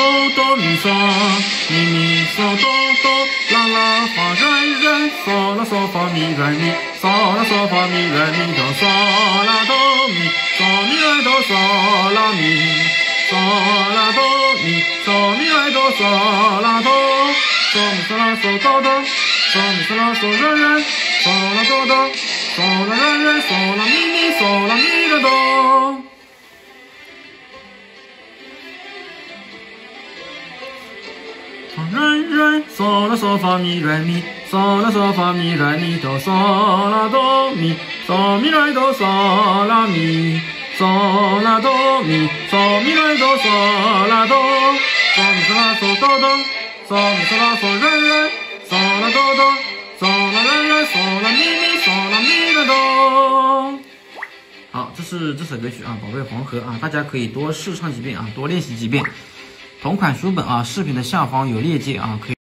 哆咪嗦，咪咪嗦哆哆，啦啦发人人，嗦啦嗦发咪来咪，嗦啦嗦发咪来咪哆嗦啦哆咪，嗦咪来哆嗦啦咪，嗦啦哆咪，嗦咪来哆嗦啦哆，嗦咪嗦啦嗦哆哆，嗦咪嗦啦嗦人人，嗦啦哆哆，嗦啦人人，嗦啦咪咪，嗦啦咪的哆。人人嗦啦嗦发咪来咪，嗦啦嗦发咪来咪哆嗦啦哆咪，嗦咪来哆嗦啦咪，嗦啦哆咪，嗦咪来哆嗦啦哆，嗦咪嗦啦嗦哆哆，嗦咪嗦啦嗦人人，嗦啦哆哆，嗦啦人人，嗦啦咪咪，嗦啦咪的哆。好，这是这首歌曲啊，宝贝黄河啊，大家可以多试唱几遍啊，多练习几遍。同款书本啊，视频的下方有链接啊，可以。